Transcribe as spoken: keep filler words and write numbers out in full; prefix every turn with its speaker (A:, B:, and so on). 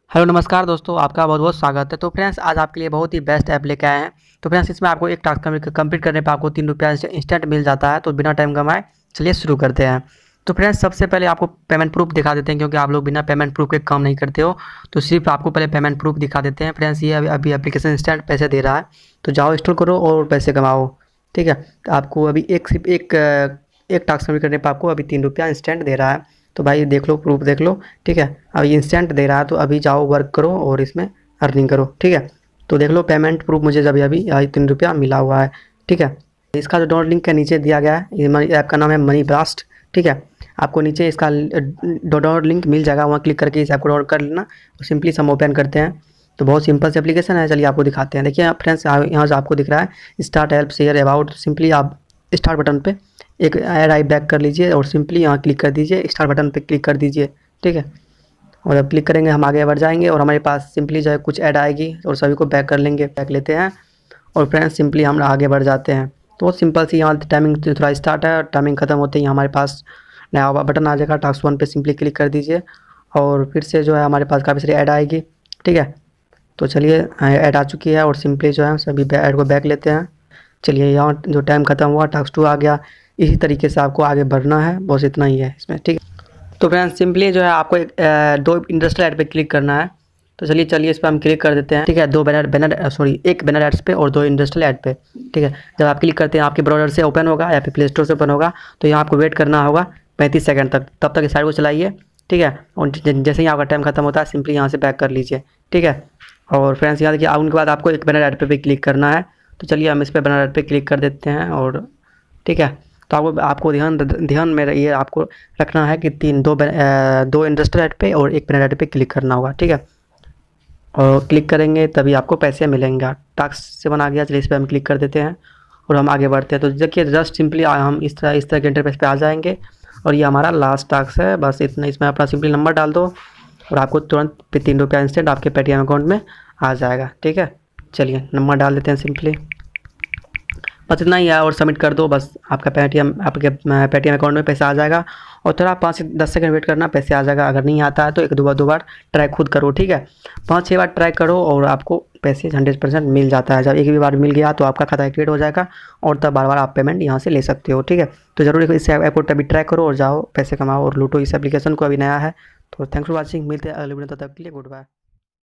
A: Hello नमस्कार दोस्तों, आपका बहुत बहुत स्वागत है। तो फ्रेंड्स, आज आपके लिए बहुत ही बेस्ट ऐप लेके आए हैं। तो फ्रेंड्स, इसमें आपको एक टास्क कंप्लीट करने पे आपको तीन रुपया इंस्टेंट मिल जाता है। तो बिना टाइम गंवाए चलिए शुरू करते हैं। तो फ्रेंड्स, सबसे पहले आपको पेमेंट प्रूफ दिखा देते हैं, क्योंकि आप लोग बिना पेमेंट प्रूफ के काम नहीं करते हो। तो सिर्फ आपको पहले पेमेंट प्रूफ दिखा देते हैं। फ्रेंड्स, ये अभी अभी एप्लीकेशन इंस्टेंट पैसे दे रहा है, तो जाओ इंस्टॉल करो और पैसे कमाओ। ठीक है, तो आपको अभी एक सिर्फ एक एक टास्क कंप्लीट करने पर आपको अभी तीन रुपया इंस्टेंट दे रहा है। तो भाई देख लो, प्रूफ देख लो। ठीक है, अभी इंस्टेंट दे रहा है, तो अभी जाओ वर्क करो और इसमें अर्निंग करो। ठीक है, तो देख लो पेमेंट प्रूफ मुझे जब अभी अभी तीन रुपया मिला हुआ है। ठीक है, इसका जो डाउनलोड लिंक के नीचे दिया गया है, ये ऐप का नाम है मनी ब्लास्ट। ठीक है, आपको नीचे इसका डाउनलोड लिंक मिल जाएगा, वहाँ क्लिक करके इस ऐप को डाउनलोड कर लेना और सिंपली हम ओपन करते हैं। तो बहुत सिंपल से एप्लीकेशन है, चलिए आपको दिखाते हैं। देखिए फ्रेंड्स, यहाँ से आपको दिख रहा है start help share about. Simply आप स्टार्ट बटन पे एक ऐड आई बैक कर लीजिए और सिंपली यहाँ क्लिक कर दीजिए, स्टार्ट बटन पे क्लिक कर दीजिए। ठीक है, और जब क्लिक करेंगे हम आगे बढ़ जाएंगे और हमारे पास सिंपली जो है कुछ ऐड आएगी और सभी को बैक कर लेंगे। बैक लेते हैं और फ्रेंड्स सिंपली हम आगे बढ़ जाते हैं। तो बहुत सिंपल सी यहाँ टाइमिंग थोड़ा स्टार्ट है, टाइमिंग ख़त्म होते ही हमारे पास नया बटन आ जाएगा। टास्क वन पे सिंपली क्लिक कर दीजिए और फिर से जो है हमारे पास काफ़ी सारी ऐड आएगी। ठीक है, तो चलिए ऐड आ चुकी है और सिंपली जो है सभी ऐड को बैक लेते हैं। चलिए, यहाँ जो टाइम ख़त्म हुआ टास्क टू आ गया। इसी तरीके से आपको आगे बढ़ना है, बस इतना ही है इसमें। ठीक है, तो फ्रेंड्स सिंपली जो है आपको एक दो इंडस्ट्रियल ऐड पे क्लिक करना है। तो चलिए चलिए इस पर हम क्लिक कर देते हैं। ठीक है, दो बैनर बैनर सॉरी एक बैनर एड्स पे और दो इंडस्ट्रियल ऐड पे। ठीक है, जब आप क्लिक करते हैं आपके ब्राउज़र से ओपन होगा या फिर प्ले स्टोर से ओपन होगा, तो यहाँ आपको वेट करना होगा पैंतीस सेकंड तक। तब तक इस साइड को चलाइए। ठीक है, और जैसे ही आपका टाइम खत्म होता है सिंपली यहाँ से बैक कर लीजिए। ठीक है, और फ्रेंड्स यहाँ देखिए, उनके बाद आपको एक बैनर ऐड पे भी क्लिक करना है। तो चलिए हम इस पर बैनर ऐड पे क्लिक कर देते हैं। और ठीक है, तो आपको आपको ध्यान ध्यान में ये आपको रखना है कि तीन दो दो इंडस्ट्रियल ऐड पे और एक बैनर ऐड पे क्लिक करना होगा। ठीक है, और क्लिक करेंगे तभी आपको पैसे मिलेंगे। टास्क सेवन आ गया, चलिए इस पर हम क्लिक कर देते हैं और हम आगे बढ़ते हैं। तो देखिए जस्ट सिंपली हम इस तरह इस तरह के इंटरफेस पे आ जाएंगे और ये हमारा लास्ट टास्क है। बस इतना, इसमें अपना सिंपली नंबर डाल दो और आपको तुरंत तीन रुपया इंस्टेंट आपके पेटीएम अकाउंट में आ जाएगा। ठीक है, चलिए नंबर डाल देते हैं सिंपली, बस इतना ही है और सबमिट कर दो। बस आपका पेटीएम आपके पेटीएम अकाउंट में पैसा आ जाएगा। और थोड़ा पाँच से दस सेकंड वेट करना, पैसे आ जाएगा। अगर नहीं आता है तो एक दो बार दो बार ट्राई खुद करो। ठीक है, पाँच छः बार ट्राई करो और आपको पैसे हंड्रेड परसेंट मिल जाता है। जब एक भी बार मिल गया तो आपका खाता एक्टिवेट हो जाएगा और तब बार बार आप पेमेंट यहाँ से ले सकते हो। ठीक है, तो जरूर इस ऐप को तभी ट्राई करो और जाओ पैसे कमाओ और लूटो इस एप्लीकेशन को। अभी नया है। तो थैंक्स फॉर वॉचिंग, मिलते हैं अगले वीडियो, तब तक के लिए गुड बाय।